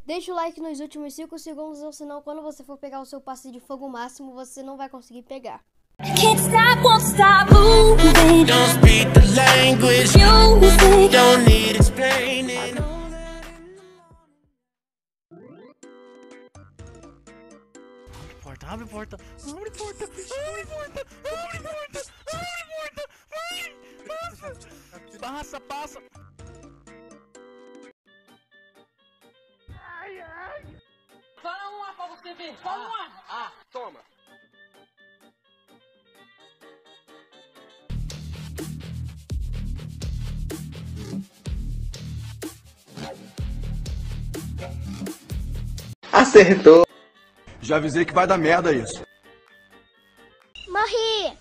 Deixa o like nos últimos 5 segundos, ou senão quando você for pegar o seu passe de fogo máximo, você não vai conseguir pegar. Can't stop, won't stop moving. Don't speak the language. Music. Don't need explaining. Abre porta, abre porta, abre porta, abre porta, abre porta, abre porta, vai, passa. Ai, ai. Só uma pra você ver, só uma. Toma. Acertou. Já avisei que vai dar merda isso. Morri.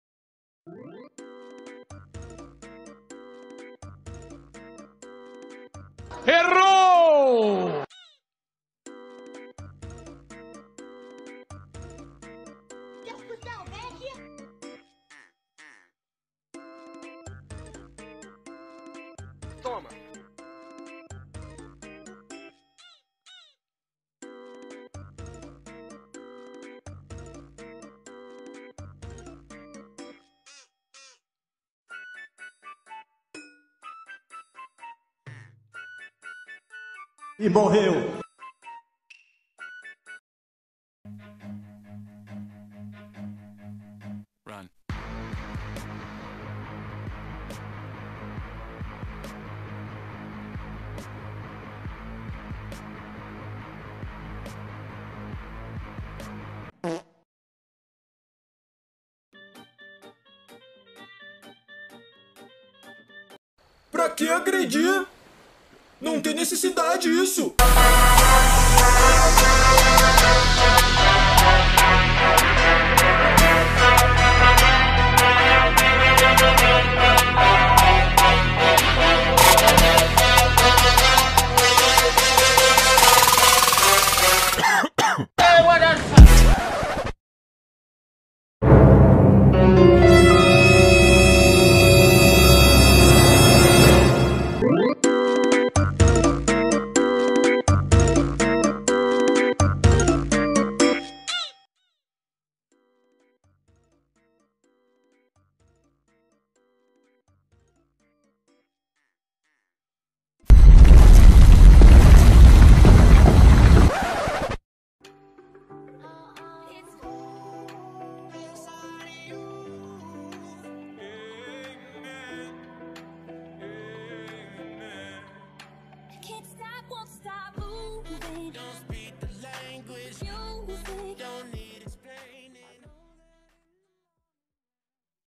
Errou! Toma. E morreu. Run. Pra que agredir? Não tem necessidade isso! Can't stop, won't stop moving.